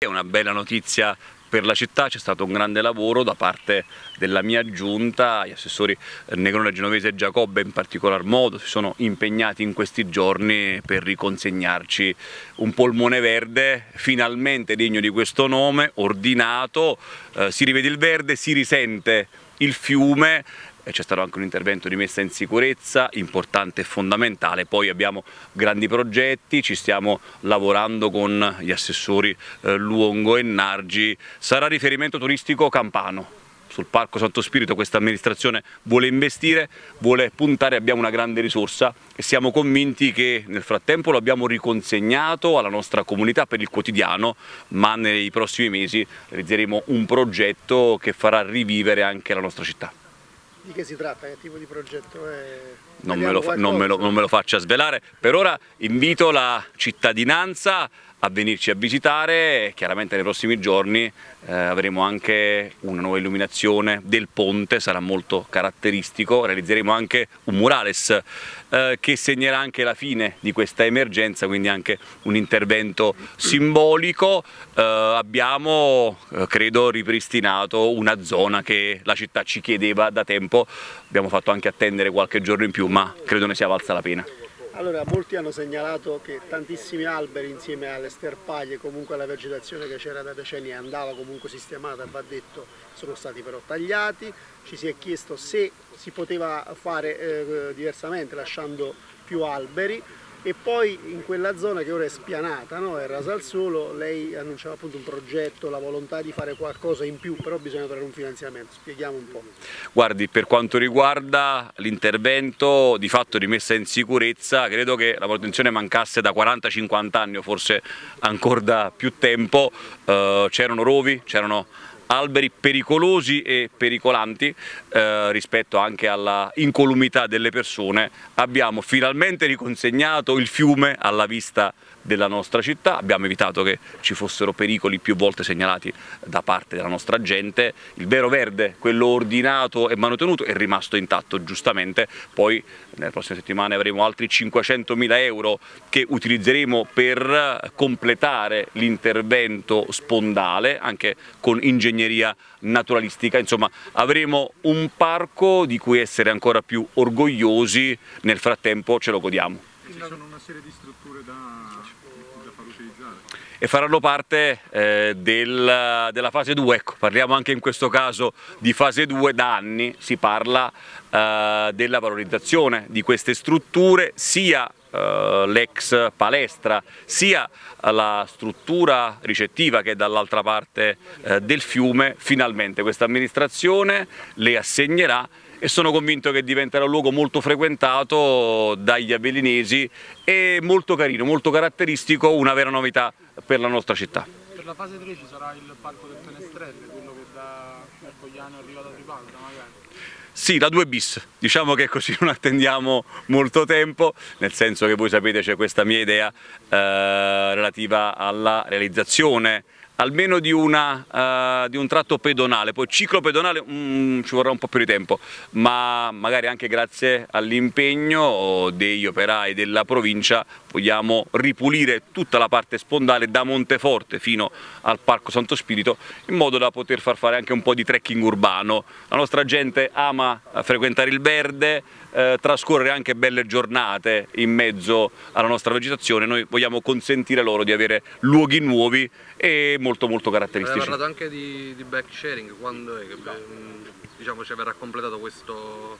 È una bella notizia per la città, c'è stato un grande lavoro da parte della mia giunta, gli assessori Negrone, Genovese e Giacobbe in particolar modo si sono impegnati in questi giorni per riconsegnarci un polmone verde finalmente degno di questo nome, ordinato, si rivede il verde, si risente il fiume. C'è stato anche un intervento di messa in sicurezza importante e fondamentale, poi abbiamo grandi progetti, ci stiamo lavorando con gli assessori Luongo e Nargi, sarà riferimento turistico campano. Sul Parco Santo Spirito questa amministrazione vuole investire, vuole puntare, abbiamo una grande risorsa e siamo convinti che nel frattempo lo abbiamo riconsegnato alla nostra comunità per il quotidiano, ma nei prossimi mesi realizzeremo un progetto che farà rivivere anche la nostra città. Di che si tratta? Che tipo di progetto è? Non me lo faccia svelare. Per ora invito la cittadinanza a venirci a visitare, chiaramente nei prossimi giorni avremo anche una nuova illuminazione del ponte, sarà molto caratteristico, realizzeremo anche un murales che segnerà anche la fine di questa emergenza, quindi anche un intervento simbolico. Abbiamo, credo, ripristinato una zona che la città ci chiedeva da tempo, abbiamo fatto anche attendere qualche giorno in più, ma credo ne sia valsa la pena. Allora, molti hanno segnalato che tantissimi alberi insieme alle sterpaglie, comunque alla vegetazione che c'era da decenni e andava comunque sistemata, va detto, sono stati però tagliati. Ci si è chiesto se si poteva fare diversamente lasciando più alberi. E poi in quella zona che ora è spianata, no? È rasa al suolo, lei annunciava appunto un progetto, la volontà di fare qualcosa in più, però bisogna trovare un finanziamento, spieghiamo un po'. Guardi, per quanto riguarda l'intervento di fatto di messa in sicurezza, credo che la manutenzione mancasse da 40-50 anni o forse ancora da più tempo, c'erano rovi, c'erano alberi pericolosi e pericolanti rispetto anche alla incolumità delle persone. Abbiamo finalmente riconsegnato il fiume alla vista della nostra città, abbiamo evitato che ci fossero pericoli più volte segnalati da parte della nostra gente. Il vero verde, quello ordinato e manutenuto, è rimasto intatto giustamente. Poi nelle prossime settimane avremo altri 500.000 euro che utilizzeremo per completare l'intervento spondale anche con ingegneria naturalistica. Insomma, avremo un parco di cui essere ancora più orgogliosi, nel frattempo ce lo godiamo. Ci sono una serie di strutture da far utilizzare? E faranno parte della fase 2, ecco, parliamo anche in questo caso di fase 2, da anni si parla della valorizzazione di queste strutture, sia l'ex palestra, sia la struttura ricettiva che è dall'altra parte del fiume. Finalmente questa amministrazione le assegnerà e sono convinto che diventerà un luogo molto frequentato dagli avellinesi e molto carino, molto caratteristico, una vera novità per la nostra città. Per la fase 3 ci sarà il parco del Fenestrelle, quello che da Ercogliano arriva da Tripalda magari? Sì, la 2 bis, diciamo che così non attendiamo molto tempo, nel senso che voi sapete c'è questa mia idea relativa alla realizzazione almeno di un tratto pedonale, poi ciclopedonale ci vorrà un po' più di tempo, ma magari anche grazie all'impegno degli operai della provincia vogliamo ripulire tutta la parte spondale da Monteforte fino al Parco Santo Spirito, in modo da poter far fare anche un po' di trekking urbano. La nostra gente ama frequentare il verde, trascorrere anche belle giornate in mezzo alla nostra vegetazione. Noi vogliamo consentire loro di avere luoghi nuovi e molto caratteristici. Avete parlato anche di bike sharing, quando è che diciamo, ci verrà completato questo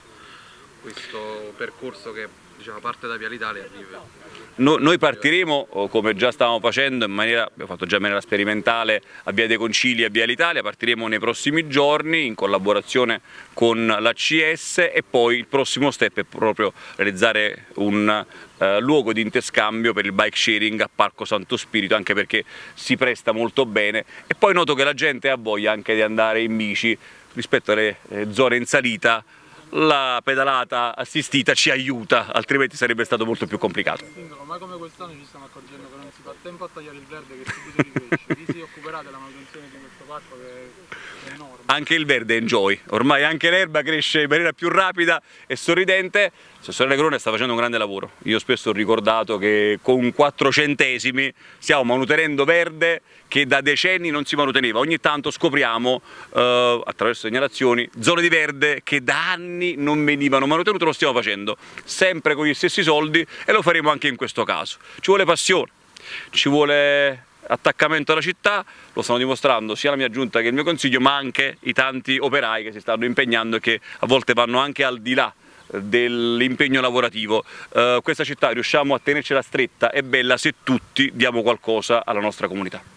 percorso che diciamo, parte da Viale Italia? Noi partiremo, come già stavamo facendo, abbiamo fatto già in maniera sperimentale a Via dei Concili e a Viale Italia, partiremo nei prossimi giorni in collaborazione con l'ACS e poi il prossimo step è proprio realizzare un luogo di interscambio per il bike sharing a Parco Santo Spirito, anche perché si presta molto bene e poi noto che la gente ha voglia anche di andare in bici rispetto alle zone in salita. la pedalata assistita ci aiuta, altrimenti sarebbe stato molto più complicato. Sindaco, ma come quest'anno ci stiamo accorgendo che non si fa tempo a tagliare il verde che subito ricresce, chi si occuperà della manutenzione di questo parco che è enorme? Anche il verde enjoy, ormai anche l'erba cresce in maniera più rapida e sorridente. L'assessore Negrone sta facendo un grande lavoro, io spesso ho ricordato che con 4 centesimi stiamo manutenendo verde che da decenni non si manuteneva, ogni tanto scopriamo attraverso segnalazioni zone di verde che da anni non venivano manutenute, lo stiamo facendo sempre con gli stessi soldi e lo faremo anche in questo caso. Ci vuole passione, ci vuole attaccamento alla città, lo stanno dimostrando sia la mia giunta che il mio consiglio, ma anche i tanti operai che si stanno impegnando e che a volte vanno anche al di là dell'impegno lavorativo. Questa città riusciamo a tenercela stretta e bella se tutti diamo qualcosa alla nostra comunità.